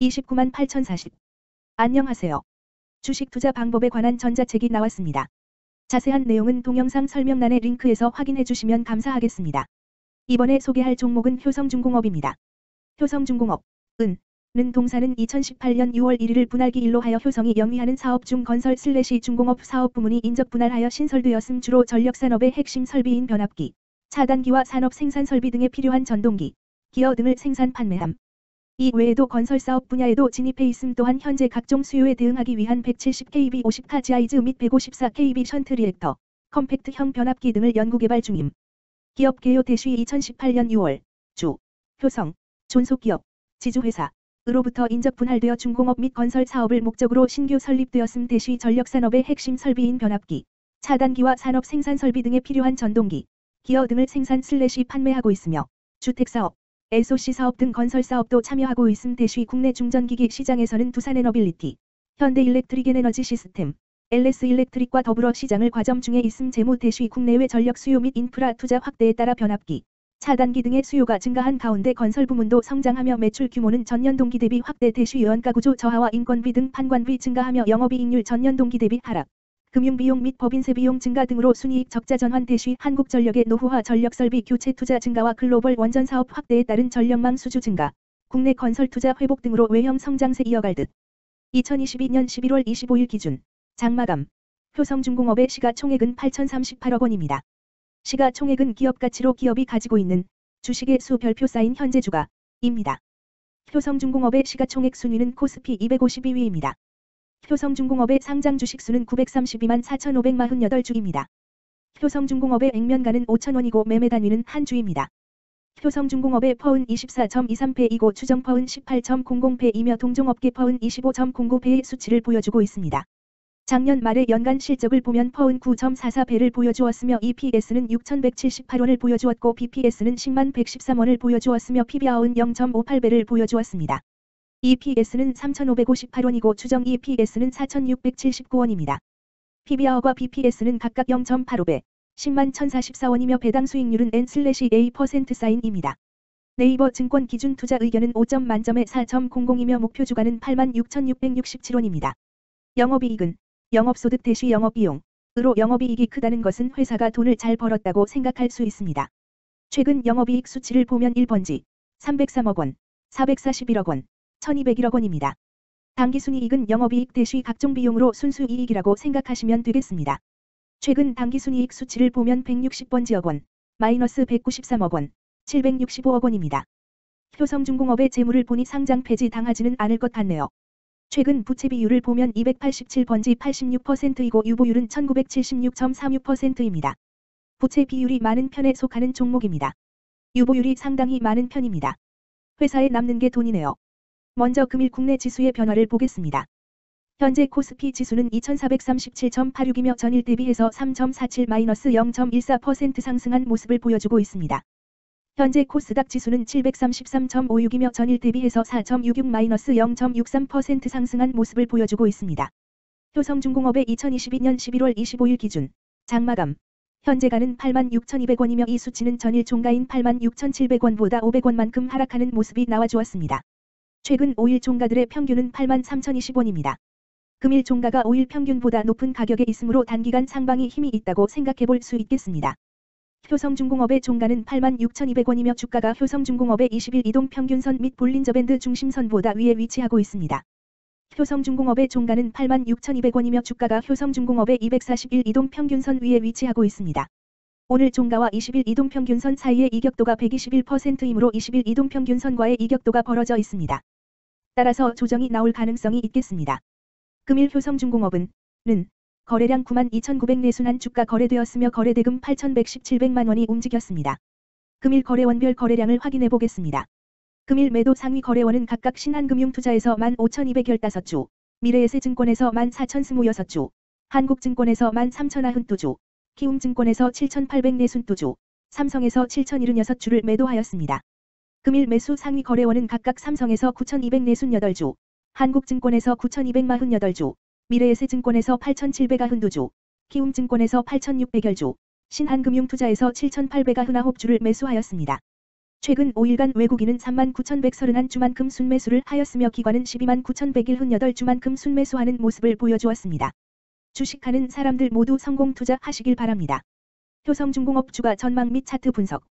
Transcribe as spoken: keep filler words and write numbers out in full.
이십구만 팔천사십. 안녕하세요. 주식 투자 방법에 관한 전자책이 나왔습니다. 자세한 내용은 동영상 설명란의 링크에서 확인해 주시면 감사하겠습니다. 이번에 소개할 종목은 효성중공업입니다. 효성중공업, 은, 는 동사는 이천십팔년 유월 일일을 분할기 일로 하여 효성이 영위하는 사업 중 건설 슬래시 중공업 사업 부문이 인적 분할하여 신설되었음. 주로 전력산업의 핵심 설비인 변압기, 차단기와 산업 생산 설비 등에 필요한 전동기, 기어 등을 생산 판매함. 이 외에도 건설사업 분야에도 진입해 있음. 또한 현재 각종 수요에 대응하기 위한 백칠십 킬로브이 오십 카지아이즈 및 백오십사 킬로브이 션트 리액터, 컴팩트형 변압기 등을 연구개발 중임. 기업 개요 대시 이천십팔년 유월, 주, 효성, 존속기업, 지주회사, 으로부터 인적 분할되어 중공업 및 건설 사업을 목적으로 신규 설립되었음. 대시 전력산업의 핵심 설비인 변압기, 차단기와 산업 생산 설비 등에 필요한 전동기, 기어 등을 생산 슬래시 판매하고 있으며 주택사업, 에스오씨 사업 등 건설 사업도 참여하고 있음. 대시 국내 중전기기 시장에서는 두산에너빌리티, 현대일렉트릭에너지 시스템, 엘에스일렉트릭과 더불어 시장을 과점 중에 있음. 재무 대시 국내외 전력 수요 및 인프라 투자 확대에 따라 변압기, 차단기 등의 수요가 증가한 가운데 건설 부문도 성장하며 매출 규모는 전년 동기 대비 확대. 대시 원가구조 저하와 인건비 등 판관비 증가하며 영업이익률 전년 동기 대비 하락, 금융비용 및 법인세 비용 증가 등으로 순이익 적자 전환. 대시 한국전력의 노후화 전력설비 교체 투자 증가와 글로벌 원전 사업 확대에 따른 전력망 수주 증가, 국내 건설 투자 회복 등으로 외형 성장세 이어갈 듯. 이천이십이년 십일월 이십오일 기준 장마감 효성중공업의 시가총액은 팔천삼십팔억 원입니다. 시가총액은 기업가치로 기업이 가지고 있는 주식의 수 별표 쌓인 현재 주가입니다. 효성중공업의 시가총액 순위는 코스피 이백오십이 위입니다. 효성중공업의 상장 주식수는 구백삼십이만 사천오백사십팔 주입니다. 효성중공업의 액면가는 오천 원이고 매매 단위는 한 주입니다. 효성중공업의 퍼은 이십사 점 이삼 배이고 추정 퍼은 십팔 점 공공 배이며 동종업계 퍼은 이십오 점 공구 배의 수치를 보여주고 있습니다. 작년 말의 연간 실적을 보면 퍼은 구 점 사사 배를 보여주었으며 이피에스는 육천백칠십팔 원을 보여주었고 비피에스는 십만 백십삼 원을 보여주었으며 피비알은 영 점 오팔 배를 보여주었습니다. 이피에스는 삼천오백오십팔 원이고 추정 이피에스는 사천육백칠십구 원입니다. 피비알과 비피에스는 각각 영 점 팔오 배, 십만 천사십사 원이며 배당 수익률은 엔/에이 퍼센트 사인입니다. 네이버 증권 기준 투자 의견은 오 점 만점에 사 점 공공이며 목표 주가는 팔만 육천육백육십칠 원입니다. 영업이익은 영업소득 대시 영업비용, 으로 영업이익이 크다는 것은 회사가 돈을 잘 벌었다고 생각할 수 있습니다. 최근 영업이익 수치를 보면 일 번지 삼백삼억 원, 사백사십일억 원, 천이백일억 원입니다. 당기순이익은 영업이익 대시 각종 비용으로 순수이익이라고 생각하시면 되겠습니다. 최근 당기순이익 수치를 보면 백육십 번지억 원, 마이너스 백구십삼억 원, 칠백육십오억 원입니다. 효성중공업의 재물을 보니 상장 폐지 당하지는 않을 것 같네요. 최근 부채 비율을 보면 이백팔십칠 번지 팔십육 퍼센트이고 유보율은 천구백칠십육 점 삼육 퍼센트입니다. 부채 비율이 많은 편에 속하는 종목입니다. 유보율이 상당히 많은 편입니다. 회사에 남는 게 돈이네요. 먼저 금일 국내 지수의 변화를 보겠습니다. 현재 코스피 지수는 이천사백삼십칠 점 팔육이며 전일 대비해서 삼 점 사칠 마이너스 영 점 일사 퍼센트 상승한 모습을 보여주고 있습니다. 현재 코스닥 지수는 칠백삼십삼 점 오육이며 전일 대비해서 사 점 육육 마이너스 영 점 육삼 퍼센트 상승한 모습을 보여주고 있습니다. 효성중공업의 이천이십이년 십일월 이십오일 기준 장마감 현재가는 팔만 육천이백 원이며 이 수치는 전일 종가인 팔만 육천칠백 원보다 오백 원만큼 하락하는 모습이 나와주었습니다. 최근 오 일 종가들의 평균은 팔만 삼천이십 원입니다. 금일 종가가 오 일 평균보다 높은 가격에 있으므로 단기간 상방이 힘이 있다고 생각해 볼 수 있겠습니다. 효성중공업의 종가는 팔만 육천이백 원이며 주가가 효성중공업의 이십일 이동 평균선 및 볼린저밴드 중심선보다 위에 위치하고 있습니다. 효성중공업의 종가는 팔만 육천이백 원이며 주가가 효성중공업의 이백사십일 이동 평균선 위에 위치하고 있습니다. 오늘 종가와 이십일 이동 평균선 사이의 이격도가 백이십일 퍼센트이므로 이십일 이동 평균선과의 이격도가 벌어져 있습니다. 따라서 조정이 나올 가능성이 있겠습니다. 금일 효성중공업은 는 거래량 구만 이천구백 내순환 주가 거래되었으며 거래대금 팔천백십칠백만 원이 움직였습니다. 금일 거래원별 거래량을 확인해 보겠습니다. 금일 매도 상위 거래원은 각각 신한금융투자에서 만 오천이백십오 주, 미래에셋증권에서 만 사천이십육 주, 한국증권에서 만 삼천구십이 주, 키움증권에서 칠천팔백 사십이 주, 삼성에서 칠천칠십육 주를 매도하였습니다. 금일 매수 상위 거래원은 각각 삼성에서 구천이백사십팔 주, 한국증권에서 구천이백사십팔 주, 미래에셋증권에서 팔천칠백구십이 주, 키움증권에서 팔천육백십 주, 신한금융투자에서 칠천팔백구십구 주를 매수하였습니다. 최근 오 일간 외국인은 삼만 구천백삼십일 주만큼 순매수를 하였으며 기관은 십이만 구천백칠십팔 주만큼 순매수하는 모습을 보여주었습니다. 주식하는 사람들 모두 성공 투자하시길 바랍니다. 효성중공업 주가 전망 및 차트 분석.